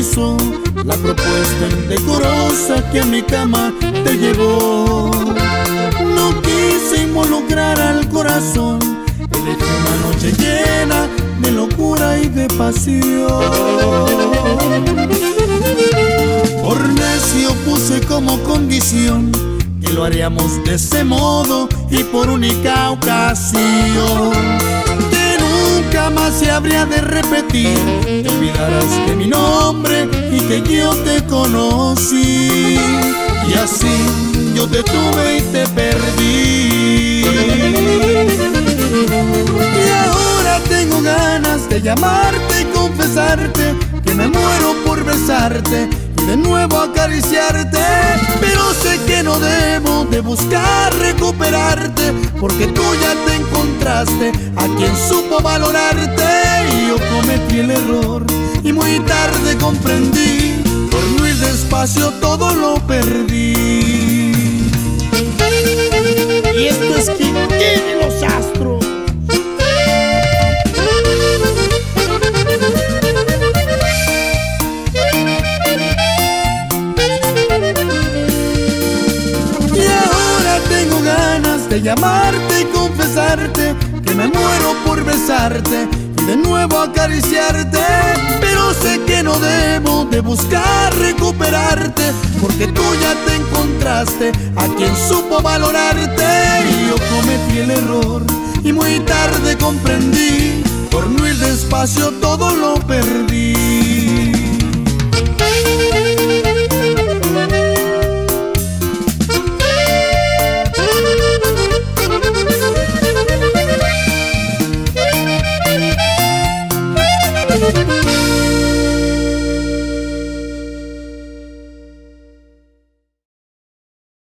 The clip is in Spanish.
hizo la propuesta indecorosa que a mi cama te llevó. No quise involucrar al corazón, elegí una noche llena de locura y de pasión. Por necio puse como condición que lo haríamos de ese modo y por única ocasión, que nunca más se habría de repetir, te olvidarás de mi nombre y que yo te conocí. Y así yo te tuve y te perdí. Y ahora tengo ganas de llamarte y confesarte que me muero por besarte y de nuevo acariciarte, pero sé que no debo de buscar recuperarte, porque tú ya te encontraste a quien supo valorarte. Y yo cometí el error y muy tarde comprendí, por no ir despacio todo lo perdí. Y esto es Quintín y los Astros. De llamarte y confesarte que me muero por besarte y de nuevo acariciarte, pero sé que no debo de buscar recuperarte, porque tú ya te encontraste a quien supo valorarte. Y yo cometí el error y muy tarde comprendí, por no ir despacio todo lo perdí.